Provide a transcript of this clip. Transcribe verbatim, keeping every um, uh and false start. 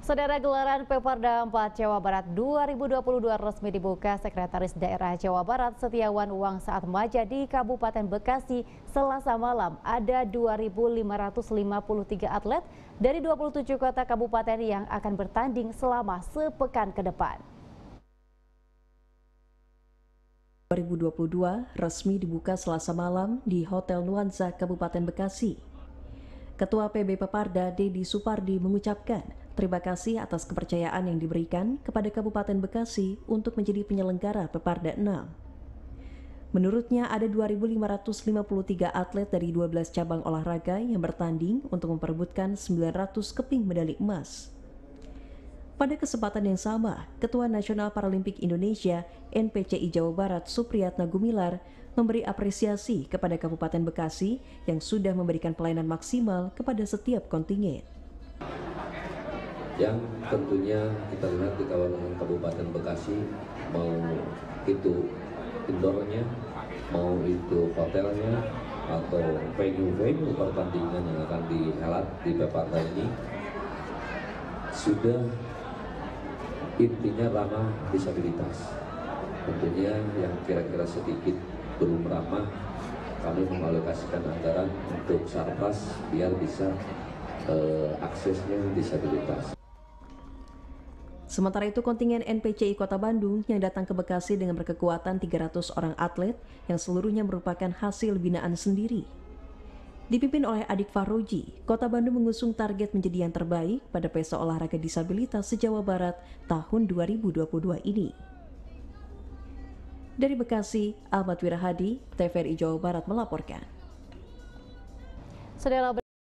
Saudara, gelaran Peparda empat Jawa Barat dua ribu dua puluh dua resmi dibuka Sekretaris Daerah Jawa Barat Setiawan Wangsaatmadja di Kabupaten Bekasi Selasa malam. Ada dua ribu lima ratus lima puluh tiga atlet dari dua puluh tujuh kota kabupaten yang akan bertanding selama sepekan ke depan. dua ribu dua puluh dua resmi dibuka Selasa malam di Hotel Nuansa Kabupaten Bekasi. Ketua P B Peparda Dedi Supardi mengucapkan terima kasih atas kepercayaan yang diberikan kepada Kabupaten Bekasi untuk menjadi penyelenggara Peparda enam. Menurutnya ada dua ribu lima ratus lima puluh tiga atlet dari dua belas cabang olahraga yang bertanding untuk memperebutkan sembilan ratus keping medali emas. Pada kesempatan yang sama, Ketua Nasional Paralimpik Indonesia N P C I Jawa Barat Supriyatna Gumilar memberi apresiasi kepada Kabupaten Bekasi yang sudah memberikan pelayanan maksimal kepada setiap kontingen. Yang tentunya kita lihat di kawasan Kabupaten Bekasi, mau itu indoornya, mau itu hotelnya, atau venue-venue pertandingan yang akan dihelat di Peparda ini, sudah intinya ramah disabilitas. Tentunya yang kira-kira sedikit belum ramah, kami mengalokasikan anggaran untuk sarpras biar bisa eh, aksesnya disabilitas. Sementara itu, kontingen N P C I Kota Bandung yang datang ke Bekasi dengan berkekuatan tiga ratus orang atlet yang seluruhnya merupakan hasil binaan sendiri. Dipimpin oleh Adik Fahroji, Kota Bandung mengusung target menjadi yang terbaik pada pesta olahraga disabilitas se-Jawa Barat tahun dua ribu dua puluh dua ini. Dari Bekasi, Ahmad Wirahadi, T V R I Jawa Barat melaporkan. Saudara